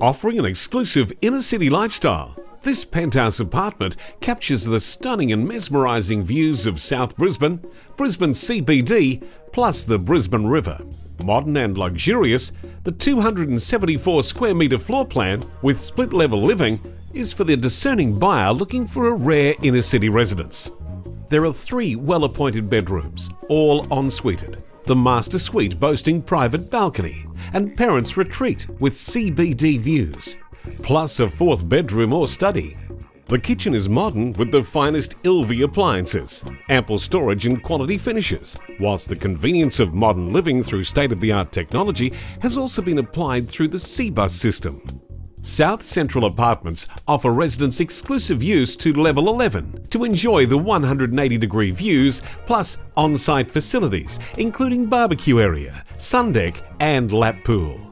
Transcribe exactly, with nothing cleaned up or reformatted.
Offering an exclusive inner-city lifestyle, this penthouse apartment captures the stunning and mesmerising views of South Brisbane, Brisbane C B D, plus the Brisbane River. Modern and luxurious, the two hundred seventy-four square metre floor plan with split-level living is for the discerning buyer looking for a rare inner-city residence. There are three well-appointed bedrooms, all en-suited. The master suite boasting private balcony and parents' retreat with C B D views, plus a fourth bedroom or study. The kitchen is modern with the finest Ilvi appliances, ample storage and quality finishes, whilst the convenience of modern living through state-of-the-art technology has also been applied through the C-Bus system. South Central Apartments offer residents exclusive use to level eleven to enjoy the one hundred eighty degree views plus on-site facilities including barbecue area, sun deck and lap pool.